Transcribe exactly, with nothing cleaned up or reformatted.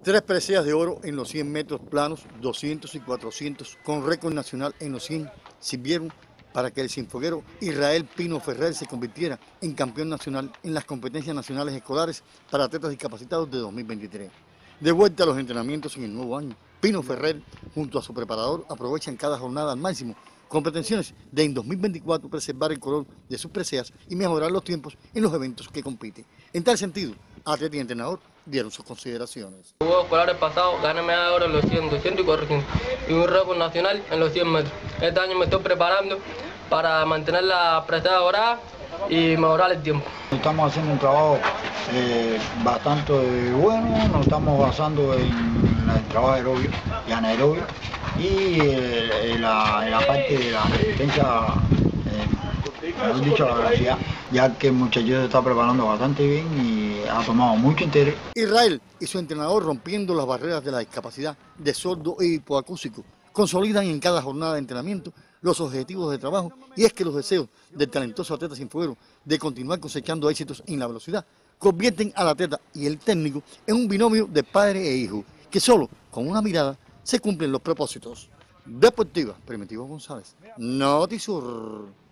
Tres preseas de oro en los cien metros planos, doscientos y cuatrocientos, con récord nacional en los cien, sirvieron para que el cienfueguero Israel Pino Ferrer se convirtiera en campeón nacional en las competencias nacionales escolares para atletas discapacitados de dos mil veintitrés. De vuelta a los entrenamientos en el nuevo año, Pino Ferrer, junto a su preparador, aprovechan cada jornada al máximo, con pretensiones de en dos mil veinticuatro preservar el color de sus preseas y mejorar los tiempos en los eventos que compite. En tal sentido, atleta y entrenador dieron sus consideraciones. Los Juegos Escolares pasados gané medalla de oro en los cien, doscientos y cuatrocientos y un récord nacional en los cien metros. Este año me estoy preparando para mantener la presea dorada y mejorar el tiempo. Estamos haciendo un trabajo eh, bastante bueno, nos estamos basando en el trabajo aerobio y anaerobio y eh, en, la, en la parte de la resistencia, eh, mejor dicho, la velocidad, ya que el muchacho se está preparando bastante bien y ha tomado mucho interés. Israel y su entrenador, rompiendo las barreras de la discapacidad de sordo e hipoacústico, consolidan en cada jornada de entrenamiento los objetivos de trabajo, y es que los deseos del talentoso atleta cienfuegero de continuar cosechando éxitos en la velocidad convierten al atleta y el técnico en un binomio de padre e hijo, que solo con una mirada se cumplen los propósitos. Deportiva, Primitivo González, Notisur.